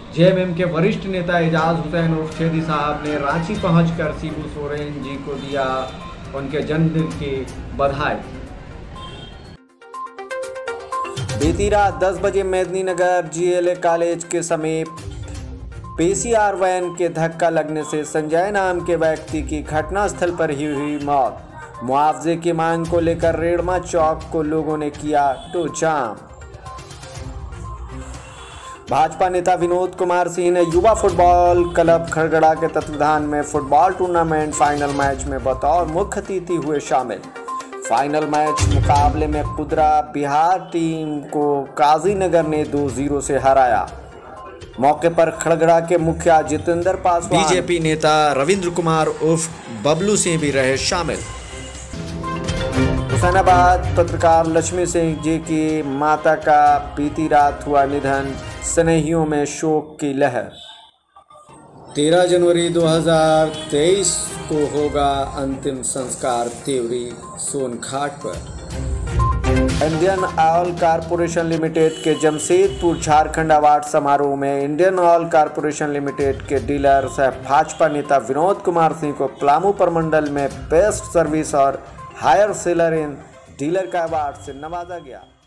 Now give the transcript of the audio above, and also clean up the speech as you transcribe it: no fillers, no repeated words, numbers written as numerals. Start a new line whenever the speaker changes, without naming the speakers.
JMM के वरिष्ठ नेता एजाज हुसैन उर्फ शेदी साहब ने रांची पहुंचकर शिबू सोरेन जी को दिया उनके जन्मदिन की बधाई।
बीती रात 10 बजे मेदिनीनगर जीएलए कॉलेज के समीप पीसीआर वैन के धक्का लगने से संजय नाम के व्यक्ति की घटनास्थल पर ही हुई मौत। मुआवजे की मांग को लेकर रेड़मा चौक को लोगों ने किया तो जाम। भाजपा नेता विनोद कुमार सिंह ने युवा फुटबॉल क्लब खड़गड़ा के तत्वाधान में फुटबॉल टूर्नामेंट फाइनल मैच में बतौर मुख्य अतिथि हुए शामिल। फाइनल मैच मुकाबले में कुदरा बिहार टीम को काजीनगर ने 2-0 से हराया। मौके पर खड़गड़ा के मुखिया जितेंद्र पासवान, बीजेपी नेता रविंद्र कुमार उर्फ बबलू सिंह भी रहे शामिल। हुसैनाबाद पत्रकार लक्ष्मी सिंह जी की माता का बीती रात हुआ निधन, स्नेहियों में शोक की लहर। 13 जनवरी 2023 को होगा अंतिम संस्कार तेवरी सोनघाट पर। इंडियन ऑयल कॉरपोरेशन लिमिटेड के जमशेदपुर झारखंड अवार्ड समारोह में इंडियन ऑयल कॉरपोरेशन लिमिटेड के डीलर सह भाजपा नेता विनोद कुमार सिंह को पलामू प्रमंडल में बेस्ट सर्विस और हायर सेलर इन डीलर का अवार्ड से नवाजा गया।